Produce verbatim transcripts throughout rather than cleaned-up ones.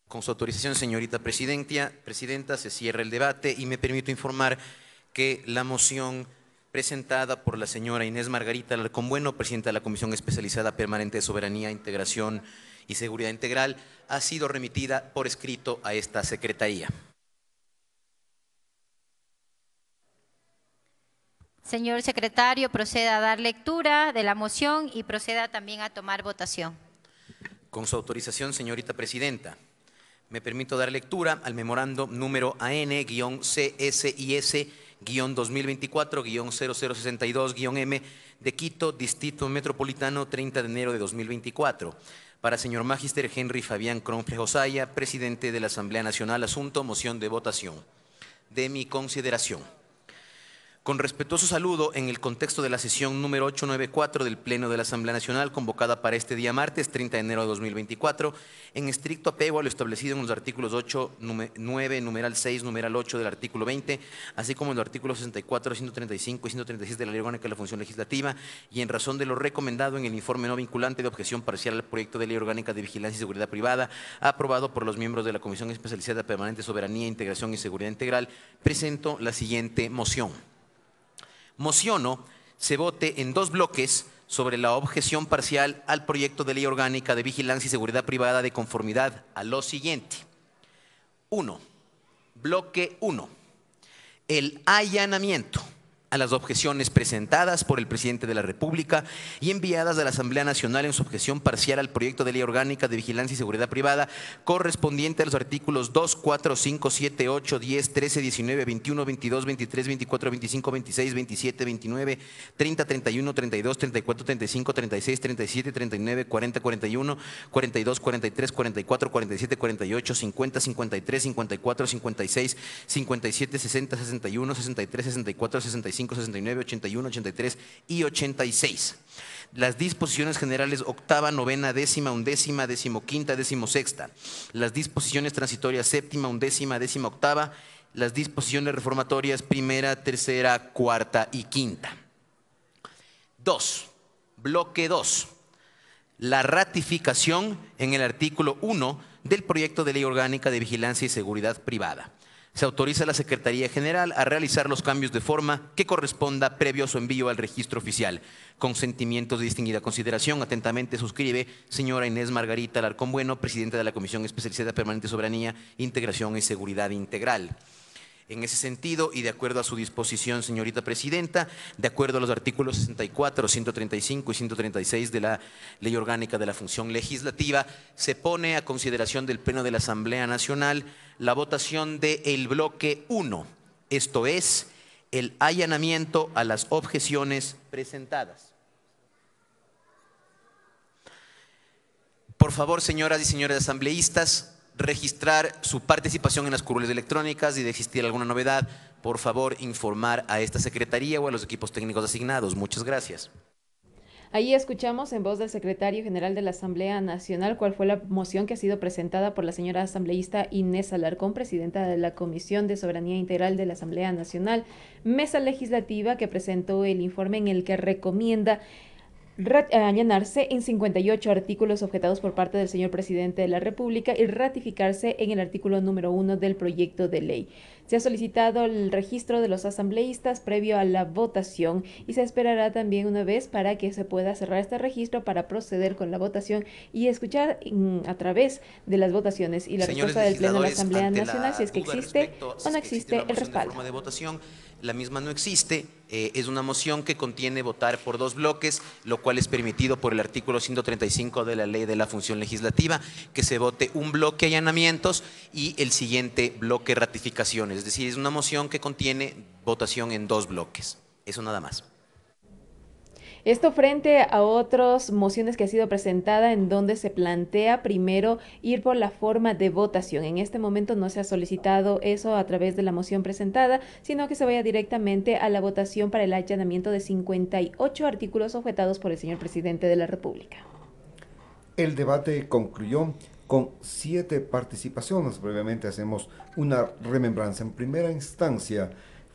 Con su autorización, señorita presidenta, presidenta, se cierra el debate y me permito informar que la moción presentada por la señora Inés Margarita Alarcón Bueno, presidenta de la Comisión Especializada Permanente de Soberanía, Integración y Seguridad Integral, ha sido remitida por escrito a esta Secretaría. Señor secretario, proceda a dar lectura de la moción y proceda también a tomar votación. Con su autorización, señorita presidenta, me permito dar lectura al memorando número A N C S I S dos mil veinticuatro cero cero sesenta y dos M de Quito, Distrito Metropolitano, treinta de enero de dos mil veinticuatro. Para señor Magister Henry Fabián Cronfle Josaya, presidente de la Asamblea Nacional, asunto, moción de votación. De mi consideración. Con respetuoso saludo, en el contexto de la sesión número ochocientos noventa y cuatro del Pleno de la Asamblea Nacional, convocada para este día martes, treinta de enero de dos mil veinticuatro, en estricto apego a lo establecido en los artículos ocho, nueve, numeral seis, numeral ocho del artículo veinte, así como en los artículos sesenta y cuatro, ciento treinta y cinco y ciento treinta y seis de la Ley Orgánica de la Función Legislativa, y en razón de lo recomendado en el informe no vinculante de objeción parcial al proyecto de Ley Orgánica de Vigilancia y Seguridad Privada, aprobado por los miembros de la Comisión Especializada Permanente de Soberanía, Integración y Seguridad Integral, presento la siguiente moción. Mociono se vote en dos bloques sobre la objeción parcial al proyecto de Ley Orgánica de Vigilancia y Seguridad Privada de conformidad a lo siguiente. uno. Bloque uno. El allanamiento a las objeciones presentadas por el Presidente de la República y enviadas a la Asamblea Nacional en su objeción parcial al proyecto de Ley Orgánica de Vigilancia y Seguridad Privada correspondiente a los artículos dos, cuatro, cinco, siete, ocho, diez, trece, diecinueve, veintiuno, veintidós, veintitrés, veinticuatro, veinticinco, veintiséis, veintisiete, veintinueve, treinta, treinta y uno, treinta y dos, treinta y cuatro, treinta y cinco, treinta y seis, treinta y siete, treinta y nueve, cuarenta, cuarenta y uno, cuarenta y dos, cuarenta y tres, cuarenta y cuatro, cuarenta y siete, cuarenta y ocho, cincuenta, cincuenta y tres, cincuenta y cuatro, cincuenta y seis, cincuenta y siete, sesenta, sesenta y uno, sesenta y tres, sesenta y cuatro, sesenta y cinco, sesenta y nueve, ochenta y uno, ochenta y tres y ochenta y seis. Las disposiciones generales octava, novena, décima, undécima, decimoquinta, decimosexta. Las disposiciones transitorias séptima, undécima, décima octava. Las disposiciones reformatorias primera, tercera, cuarta y quinta. dos. Bloque dos. La ratificación en el artículo uno del proyecto de Ley Orgánica de Vigilancia y Seguridad Privada. Se autoriza a la Secretaría General a realizar los cambios de forma que corresponda previo a su envío al registro oficial. Consentimientos de distinguida consideración. Atentamente suscribe señora Inés Margarita Alarcón Bueno, presidenta de la Comisión Especializada Permanente de Soberanía, Integración y Seguridad Integral. En ese sentido, y de acuerdo a su disposición, señorita presidenta, de acuerdo a los artículos sesenta y cuatro, ciento treinta y cinco y ciento treinta y seis de la Ley Orgánica de la Función Legislativa, se pone a consideración del Pleno de la Asamblea Nacional la votación del bloque uno, esto es, el allanamiento a las objeciones presentadas. Por favor, señoras y señores asambleístas, registrar su participación en las curules electrónicas y de existir alguna novedad, por favor, informar a esta Secretaría o a los equipos técnicos asignados. Muchas gracias. Ahí escuchamos en voz del secretario general de la Asamblea Nacional cuál fue la moción que ha sido presentada por la señora asambleísta Inés Alarcón, presidenta de la Comisión de Soberanía Integral de la Asamblea Nacional, mesa legislativa que presentó el informe en el que recomienda allanarse en cincuenta y ocho artículos objetados por parte del señor presidente de la República y ratificarse en el artículo número uno del proyecto de ley. Se ha solicitado el registro de los asambleístas previo a la votación y se esperará también una vez para que se pueda cerrar este registro para proceder con la votación y escuchar a través de las votaciones y la Señores respuesta del Pleno de la Asamblea ante Nacional la si es que duda existe respecto, o si no es que existe la el moción de respaldo. forma de votación, la misma no existe, eh, es una moción que contiene votar por dos bloques, lo cual es permitido por el artículo ciento treinta y cinco de la Ley de la Función Legislativa, que se vote un bloque allanamientos y el siguiente bloque ratificaciones. Es decir, es una moción que contiene votación en dos bloques. Eso nada más. Esto frente a otras mociones que ha sido presentada en donde se plantea primero ir por la forma de votación. En este momento no se ha solicitado eso a través de la moción presentada, sino que se vaya directamente a la votación para el allanamiento de cincuenta y ocho artículos objetados por el señor presidente de la República. El debate concluyó con siete participaciones. Brevemente hacemos una remembranza. En primera instancia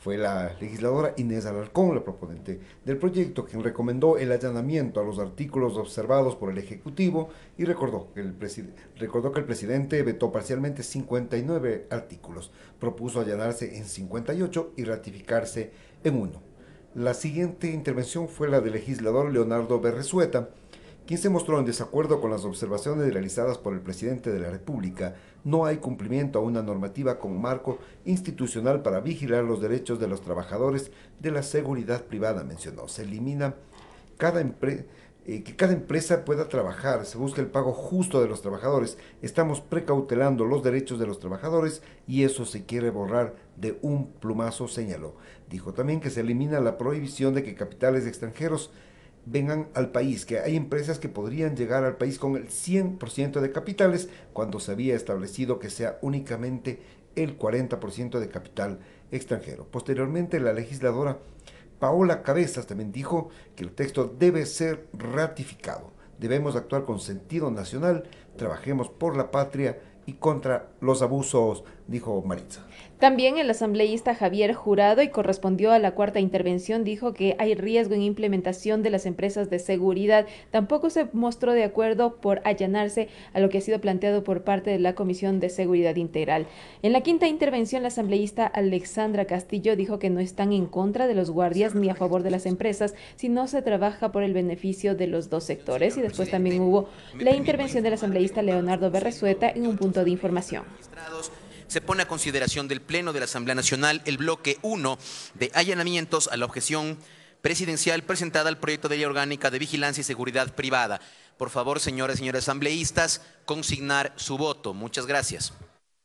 Fue la legisladora Inés Alarcón, la proponente del proyecto, quien recomendó el allanamiento a los artículos observados por el Ejecutivo y recordó que el, recordó que el presidente vetó parcialmente cincuenta y nueve artículos, propuso allanarse en cincuenta y ocho y ratificarse en uno. La siguiente intervención fue la del legislador Leonardo Berresueta, quien se mostró en desacuerdo con las observaciones realizadas por el presidente de la República. No hay cumplimiento a una normativa con marco institucional para vigilar los derechos de los trabajadores de la seguridad privada, mencionó. Se elimina cada empre eh, que cada empresa pueda trabajar, se busca el pago justo de los trabajadores. Estamos precautelando los derechos de los trabajadores y eso se quiere borrar de un plumazo, señaló. Dijo también que se elimina la prohibición de que capitales extranjeros vengan al país, que hay empresas que podrían llegar al país con el cien por ciento de capitales cuando se había establecido que sea únicamente el cuarenta por ciento de capital extranjero. Posteriormente, la legisladora Paola Cabezas también dijo que el texto debe ser ratificado. Debemos actuar con sentido nacional, trabajemos por la patria y contra los abusos, dijo Maritza. También el asambleísta Javier Jurado, y correspondió a la cuarta intervención, dijo que hay riesgo en implementación de las empresas de seguridad. Tampoco se mostró de acuerdo por allanarse a lo que ha sido planteado por parte de la Comisión de Seguridad Integral. En la quinta intervención, la asambleísta Alexandra Castillo dijo que no están en contra de los guardias ni a favor de las empresas, sino se trabaja por el beneficio de los dos sectores. Y después también hubo la intervención del asambleísta Leonardo Berresueta en un punto de información. Se pone a consideración del Pleno de la Asamblea Nacional el bloque uno de allanamientos a la objeción presidencial presentada al proyecto de ley orgánica de vigilancia y seguridad privada. Por favor, señoras y señores asambleístas, consignar su voto. Muchas gracias.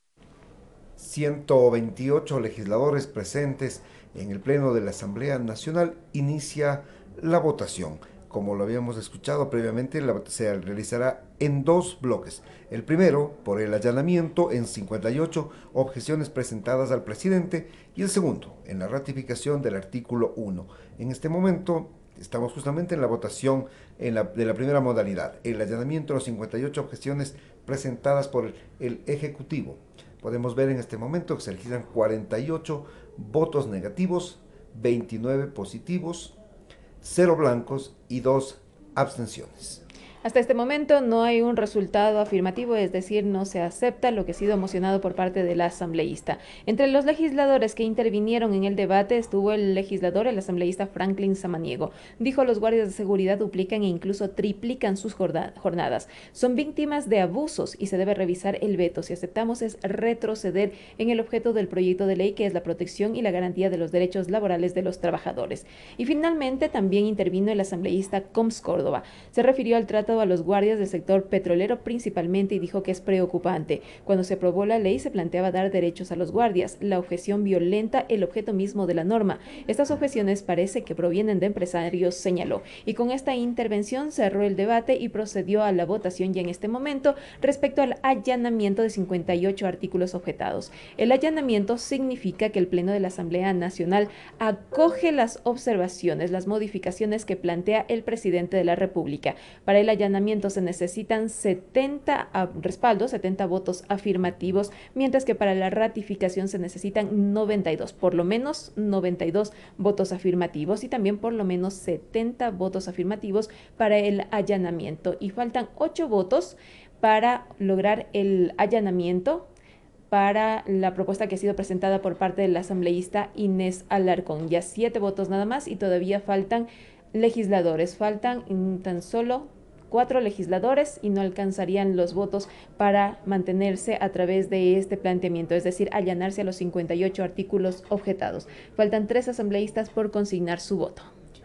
ciento veintiocho legisladores presentes en el Pleno de la Asamblea Nacional. Inicia la votación. Como lo habíamos escuchado previamente, la, se realizará en dos bloques. El primero, por el allanamiento en cincuenta y ocho objeciones presentadas al presidente, y el segundo, en la ratificación del artículo uno. En este momento estamos justamente en la votación en la, de la primera modalidad, el allanamiento a las cincuenta y ocho objeciones presentadas por el, el Ejecutivo. Podemos ver en este momento que se registran cuarenta y ocho votos negativos, veintinueve positivos, cero blancos y dos abstenciones. Hasta este momento no hay un resultado afirmativo, es decir, no se acepta lo que ha sido mocionado por parte del asambleísta. Entre los legisladores que intervinieron en el debate estuvo el legislador, el asambleísta Franklin Samaniego. Dijo: los guardias de seguridad duplican e incluso triplican sus jornadas. Son víctimas de abusos y se debe revisar el veto. Si aceptamos es retroceder en el objeto del proyecto de ley, que es la protección y la garantía de los derechos laborales de los trabajadores. Y finalmente también intervino el asambleísta Coms Córdoba. Se refirió al trato a los guardias del sector petrolero principalmente y dijo que es preocupante. Cuando se aprobó la ley se planteaba dar derechos a los guardias. La objeción violenta el objeto mismo de la norma. Estas objeciones parece que provienen de empresarios, señaló. Y con esta intervención cerró el debate y procedió a la votación ya en este momento respecto al allanamiento de cincuenta y ocho artículos objetados. El allanamiento significa que el Pleno de la Asamblea Nacional acoge las observaciones, las modificaciones que plantea el presidente de la República. Para el allanamiento se necesitan setenta respaldos, setenta votos afirmativos, mientras que para la ratificación se necesitan noventa y dos, por lo menos noventa y dos votos afirmativos y también por lo menos setenta votos afirmativos para el allanamiento. Y faltan ocho votos para lograr el allanamiento para la propuesta que ha sido presentada por parte del asambleísta Inés Alarcón. Ya siete votos nada más y todavía faltan legisladores, faltan tan solo cuatro legisladores y no alcanzarían los votos para mantenerse a través de este planteamiento, es decir, allanarse a los cincuenta y ocho artículos objetados. Faltan tres asambleístas por consignar su voto.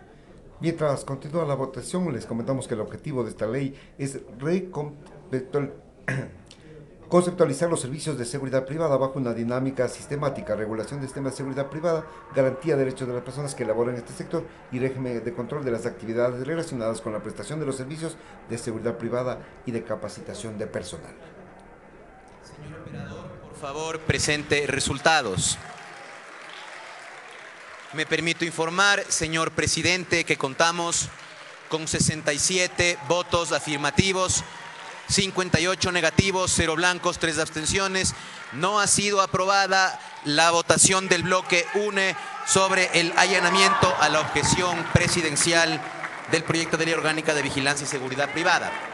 Mientras continúa la votación, les comentamos que el objetivo de esta ley es conceptualizar los servicios de seguridad privada bajo una dinámica sistemática, regulación de sistemas de seguridad privada, garantía de derechos de las personas que laboran en este sector y régimen de control de las actividades relacionadas con la prestación de los servicios de seguridad privada y de capacitación de personal. Señor operador, por favor, presente resultados. Me permito informar, señor presidente, que contamos con sesenta y siete votos afirmativos, cincuenta y ocho negativos, cero blancos, tres abstenciones. No ha sido aprobada la votación del bloque uno sobre el allanamiento a la objeción presidencial del proyecto de ley orgánica de vigilancia y seguridad privada.